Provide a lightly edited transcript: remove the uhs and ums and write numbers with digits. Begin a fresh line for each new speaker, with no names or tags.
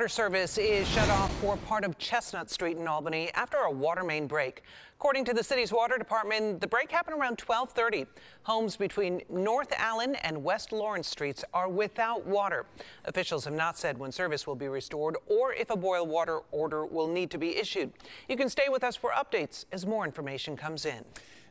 Water service is shut off for part of Chestnut Street in Albany after a water main break. According to the city's water department, the break happened around 12:30. Homes between North Allen and West Lawrence Streets are without water. Officials have not said when service will be restored or if a boil water order will need to be issued. You can stay with us for updates as more information comes in.